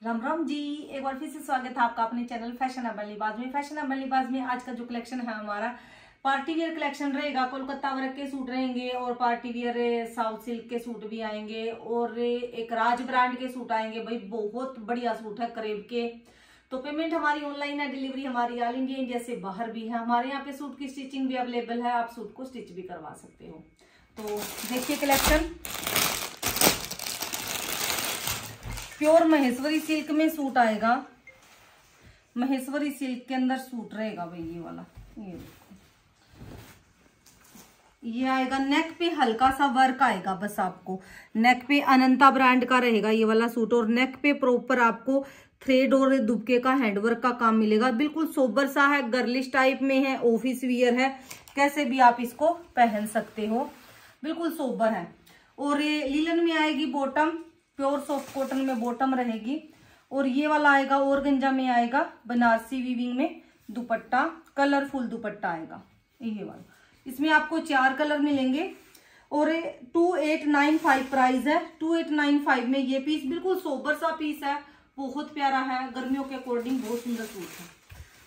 राम राम जी, एक बार फिर से स्वागत है आपका अपने चैनल फैशनेबल लिबाज में। फैशनेबल लिबाज में आज का जो कलेक्शन है हमारा पार्टी वियर कलेक्शन रहेगा। कोलकाता वर्क के सूट रहेंगे और पार्टी वियर साउथ सिल्क के सूट भी आएंगे और एक राज ब्रांड के सूट आएंगे। भाई बहुत बढ़िया सूट है करेब के। तो पेमेंट हमारी ऑनलाइन है, डिलीवरी हमारी ऑल इंडिया, इंडिया से बाहर भी है। हमारे यहाँ पे सूट की स्टिचिंग भी अवेलेबल है, आप सूट को स्टिच भी करवा सकते हो। तो देखिए कलेक्शन, प्योर महेश्वरी सिल्क में सूट आएगा। महेश्वरी सिल्क के अंदर सूट रहेगा भाई ये वाला। ये आएगा, नेक पे हल्का सा वर्क आएगा, बस आपको नेक पे अनंता ब्रांड का रहेगा ये वाला सूट और नेक पे प्रॉपर आपको थ्रेड और दुबके का हैंडवर्क का काम मिलेगा। बिल्कुल सोबर सा है, गर्लिश टाइप में है, ऑफिस वियर है, कैसे भी आप इसको पहन सकते हो, बिल्कुल सोबर है। और ये लीलन में आएगी बॉटम, प्योर सॉफ्ट कॉटन में बॉटम रहेगी। और ये वाला आएगा ऑर्गेंजा में आएगा, बनारसी वीविंग में दुपट्टा, कलरफुल दुपट्टा आएगा ये वाला। इसमें आपको 4 कलर मिलेंगे और 2895 प्राइस है। 2895 में ये पीस बिल्कुल सोबर सा पीस है, बहुत प्यारा है, गर्मियों के अकॉर्डिंग बहुत सुंदर सूट है।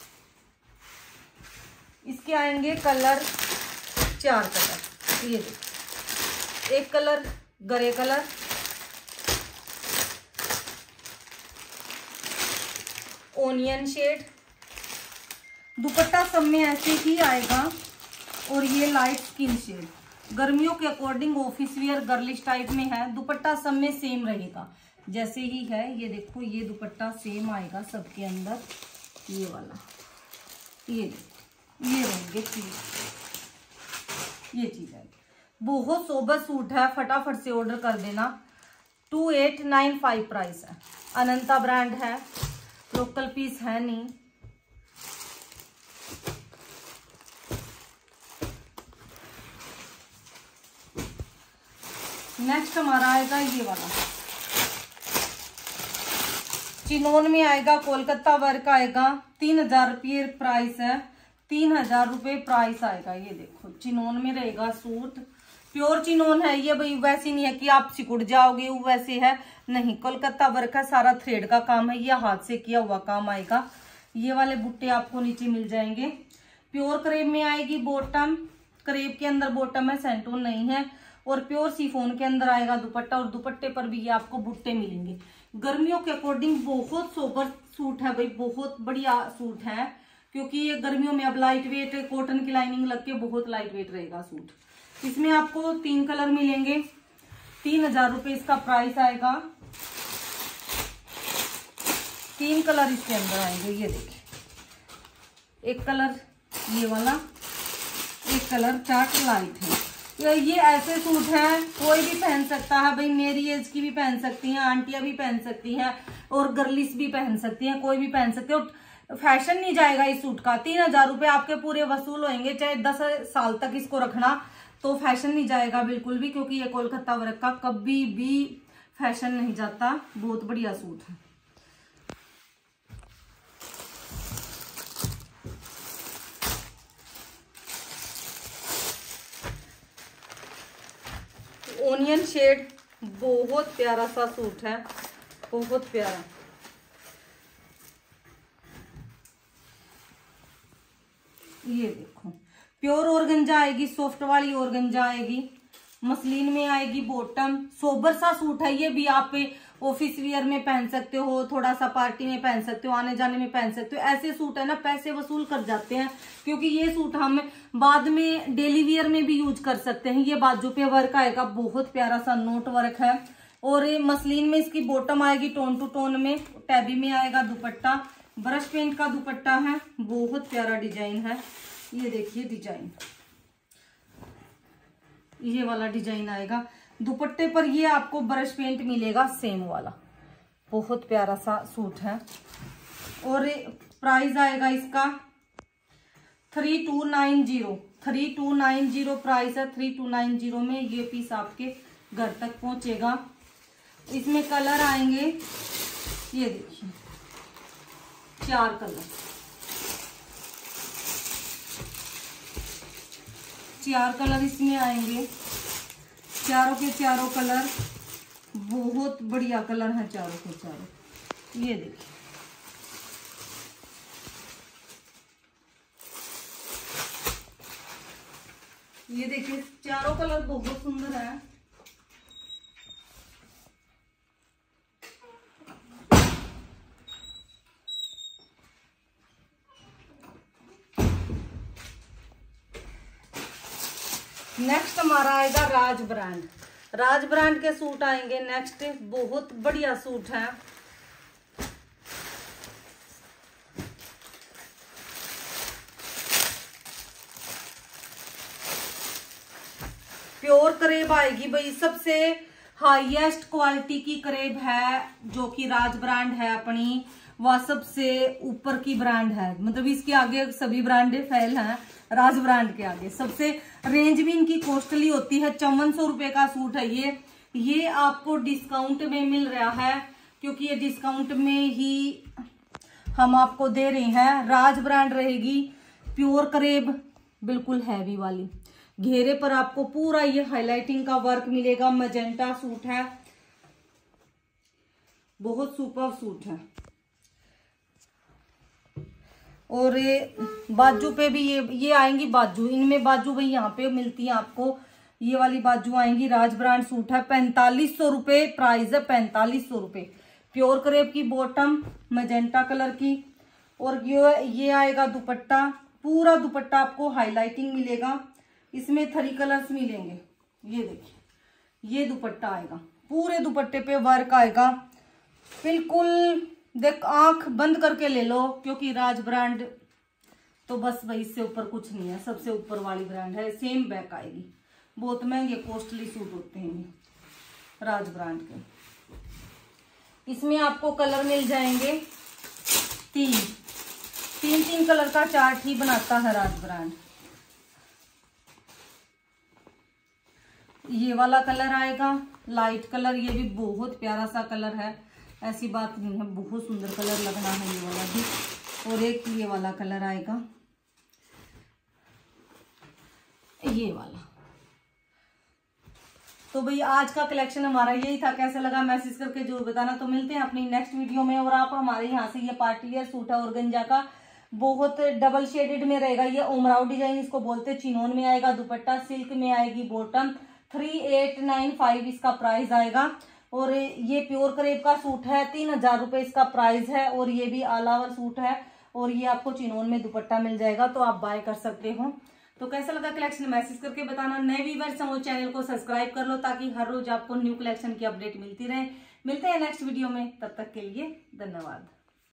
इसके आएंगे कलर 4 कलर। ये देखो, एक colour grey colour, onion shade, dupatta सब में ऐसे ही आएगा और ये लाइट स्किन शेड, गर्मियों के according office wear girlish type में है। दुपट्टा सब में सेम रहेगा जैसे ही है। ये देखो, ये दुपट्टा सेम आएगा सबके अंदर, ये वाला, ये देखो, ये रहेंगे ये चीज है। बहुत सोबर सूट है, फटाफट से ऑर्डर कर देना। 2895 प्राइस है, अनंता ब्रांड है, लोकल पीस है नहीं। नेक्स्ट हमारा आएगा ये वाला, चिनोन में आएगा, कोलकाता वर्क आएगा। 3000 रुपये प्राइस है, 3000 रुपये प्राइस आएगा। ये देखो चिनोन में रहेगा सूट, प्योर चिनोन है ये भाई, वैसी नहीं है कि आप सिकुड़ जाओगे, वो वैसे है नहीं। कोलकाता वर्क का सारा थ्रेड का काम है, ये हाथ से किया हुआ काम आएगा। ये वाले बुट्टे आपको नीचे मिल जाएंगे। प्योर करेब में आएगी बॉटम, करेब के अंदर बॉटम है, सेंटून नहीं है। और प्योर सिफोन के अंदर आएगा दुपट्टा और दुपट्टे पर भी ये आपको बुट्टे मिलेंगे। गर्मियों के अकॉर्डिंग बहुत सोबर सूट है भाई, बहुत बढ़िया सूट है, क्योंकि ये गर्मियों में अब लाइट वेट कॉटन की लाइनिंग लग के बहुत लाइट वेट रहेगा सूट। इसमें आपको 3 कलर मिलेंगे, 3000 रुपये इसका प्राइस आएगा। 3 कलर इसके अंदर आएंगे, ये देखिए, एक कलर ये वाला, एक कलर चार्ट लाइट है। ये ऐसे सूट हैं कोई भी पहन सकता है भाई, मेरी एज की भी पहन सकती हैं, आंटियां भी पहन सकती हैं और गर्लिस भी पहन सकती हैं, कोई भी पहन सकते हो। फैशन नहीं जाएगा इस सूट का। 3000 रुपये आपके पूरे वसूल होंगे, चाहे 10 साल तक इसको रखना, तो फैशन नहीं जाएगा बिल्कुल भी, क्योंकि ये कोलकाता वर्क का कभी भी फैशन नहीं जाता। बहुत बढ़िया सूट है। ओनियन शेड, बहुत प्यारा सा सूट है, बहुत प्यारा। ये देखो, प्योर ऑर्गेंजा आएगी, सॉफ्ट वाली ऑर्गेंजा आएगी, मसलिन में आएगी बॉटम। सोबर सा सूट है ये भी, आप ऑफिस वियर में पहन सकते हो, थोड़ा सा पार्टी में पहन सकते हो, आने जाने में पहन सकते हो। ऐसे सूट है ना, पैसे वसूल कर जाते हैं, क्योंकि ये सूट हम बाद में डेली वियर में भी यूज कर सकते हैं। ये बाजू पे वर्क आएगा, बहुत प्यारा सा नोट वर्क है। और ये मसलिन में इसकी बॉटम आएगी टोन टू टोन में, टैबी में आएगा दुपट्टा, ब्रश पेंट का दुपट्टा है, बहुत प्यारा डिजाइन है। ये देखिए डिजाइन, ये वाला डिजाइन आएगा। दुपट्टे पर ये आपको ब्रश पेंट मिलेगा सेम वाला, बहुत प्यारा सा सूट है। और प्राइस आएगा इसका 3290 प्राइस है। 3290 में ये पीस आपके घर तक पहुंचेगा। इसमें कलर आएंगे, ये देखिए 4 कलर, 4 कलर इसमें आएंगे। चारों के चारों कलर बहुत बढ़िया कलर है, चारों के चारों। ये देखिए, ये देखिए चारों कलर बहुत सुंदर है। नेक्स्ट हमारा आएगा राज ब्रांड। राज ब्रांड के सूट आएंगे नेक्स्ट। बहुत बढ़िया सूट है। प्योर करेब आएगी भाई, सबसे हाईएस्ट क्वालिटी की करेब है जो कि राज ब्रांड है अपनी, वह सबसे ऊपर की ब्रांड है। मतलब इसके आगे सभी ब्रांडें फेल हैं, राज ब्रांड के आगे। सबसे रेंज भी इनकी कॉस्टली होती है। 5400 रुपए का सूट है ये आपको डिस्काउंट में मिल रहा है, क्योंकि ये डिस्काउंट में ही हम आपको दे रहे हैं। राज ब्रांड रहेगी, प्योर करेब, बिल्कुल हैवी वाली। घेरे पर आपको पूरा ये हाईलाइटिंग का वर्क मिलेगा। मजेंटा सूट है, बहुत सुपर सूट है। और ये बाजू पे भी ये आएंगी बाजू, इनमें बाजू भाई यहाँ पे मिलती है आपको। ये वाली बाजू आएंगी। राज ब्रांड सूट है, 4500 रुपए प्राइस है, 4500 रुपए। प्योर करेब की बॉटम मजेंटा कलर की। और ये आएगा दुपट्टा, पूरा दुपट्टा आपको हाईलाइटिंग मिलेगा। इसमें 3 कलर्स मिलेंगे। ये देखिए, ये दुपट्टा आएगा, पूरे दुपट्टे पे वर्क आएगा। बिल्कुल देख आंख बंद करके ले लो, क्योंकि राज ब्रांड तो बस भाई इससे ऊपर कुछ नहीं है, सबसे ऊपर वाली ब्रांड है। सेम बैक आएगी। बहुत महंगे कॉस्टली सूट होते हैं ये राज ब्रांड के। इसमें आपको कलर मिल जाएंगे 3 कलर का चार्ट ही बनाता है राज ब्रांड। ये वाला कलर आएगा लाइट कलर, ये भी बहुत प्यारा सा कलर है, ऐसी बात नहीं है, बहुत सुंदर कलर लगना है ये वाला भी। और एक ये वाला कलर आएगा, ये वाला। तो भाई आज का कलेक्शन हमारा यही था। कैसा लगा मैसेज करके जरूर बताना। तो मिलते हैं अपनी नेक्स्ट वीडियो में। और आप हमारे यहाँ से ये पार्टी वेयर सूट है ऑर्गेन्जा का, बहुत डबल शेडेड में रहेगा। ये उमराव डिजाइन इसको बोलते हैं। चिनोन में आएगा दुपट्टा, सिल्क में आएगी बॉटम। 3895 इसका प्राइस आएगा। और ये प्योर करेब का सूट है, 3000 रुपए इसका प्राइस है। और ये भी ऑल ओवर सूट है, और ये आपको चिनोन में दुपट्टा मिल जाएगा, तो आप बाय कर सकते हो। तो कैसा लगा कलेक्शन मैसेज करके बताना। नए व्यूअर्स हैं वो चैनल को सब्सक्राइब कर लो, ताकि हर रोज आपको न्यू कलेक्शन की अपडेट मिलती रहे। मिलते हैं नेक्स्ट वीडियो में, तब तक के लिए धन्यवाद।